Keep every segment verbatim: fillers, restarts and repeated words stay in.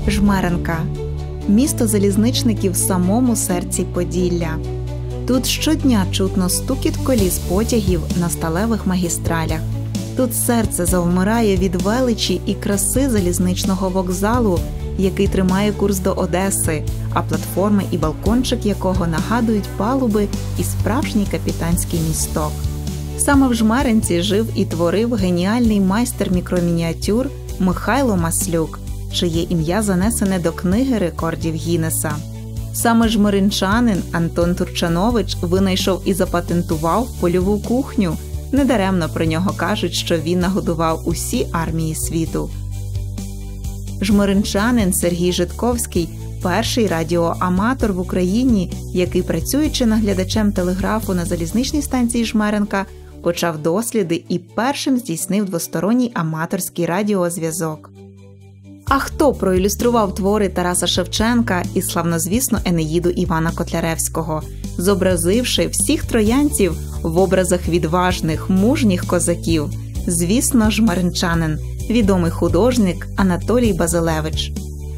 Жмеренка – місто залізничників в самому серці Поділля. Тут щодня чутно стукіт коліс потягів на сталевих магістралях. Тут серце завмирає від величі і краси залізничного вокзалу, який тримає курс до Одеси, а платформи і балкончик якого нагадують палуби і справжній капітанський місток. Саме в Жмеринці жив і творив геніальний майстер мікромініатюр Михайло Маслюк, чиє ім'я занесене до книги рекордів Гіннеса. Саме жмеринчанин Антон Турчанович винайшов і запатентував польову кухню. Недаремно про нього кажуть, що він нагодував усі армії світу. Жмеринчанин Сергій Житковський – перший радіоаматор в Україні, який, працюючи наглядачем телеграфу на залізничній станції Жмеренка, почав досліди і першим здійснив двосторонній аматорський радіозв'язок. А хто проілюстрував твори Тараса Шевченка і славнозвісну Енеїду Івана Котляревського, зобразивши всіх троянців в образах відважних, мужніх козаків? Звісно, жмеринчанин, відомий художник Анатолій Базилевич.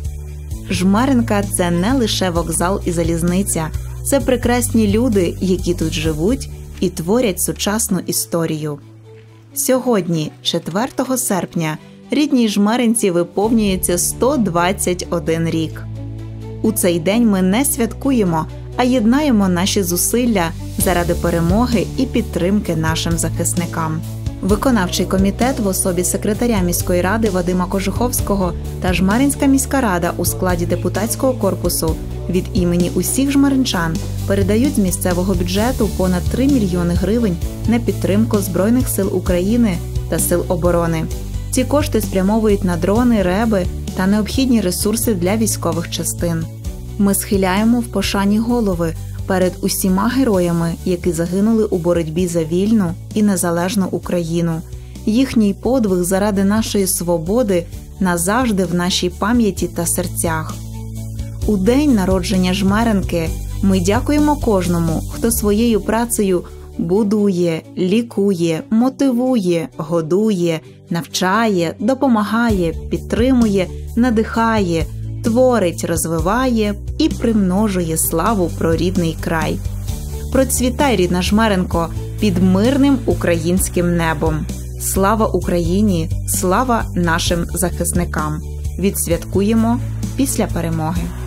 Жмеренка – це не лише вокзал і залізниця, це прекрасні люди, які тут живуть і творять сучасну історію. Сьогодні, четвертого серпня, рідній Жмеринці виповнюється сто двадцять один рік. У цей день ми не святкуємо, а єднаємо наші зусилля заради перемоги і підтримки нашим захисникам. Виконавчий комітет в особі секретаря міської ради Вадима Кожуховського та Жмеринська міська рада у складі депутатського корпусу від імені усіх жмеринчан передають з місцевого бюджету понад три мільйони гривень на підтримку Збройних сил України та Сил оборони. Ці кошти спрямовують на дрони, реби та необхідні ресурси для військових частин. Ми схиляємо в пошані голови перед усіма героями, які загинули у боротьбі за вільну і незалежну Україну. Їхній подвиг заради нашої свободи назавжди в нашій пам'яті та серцях. У день народження Жмеренки ми дякуємо кожному, хто своєю працею будує, лікує, мотивує, годує, навчає, допомагає, підтримує, надихає, творить, розвиває і примножує славу про рідний край. Процвітай, рідна Жмеренко, під мирним українським небом. Слава Україні! Слава нашим захисникам! Відсвяткуємо після перемоги!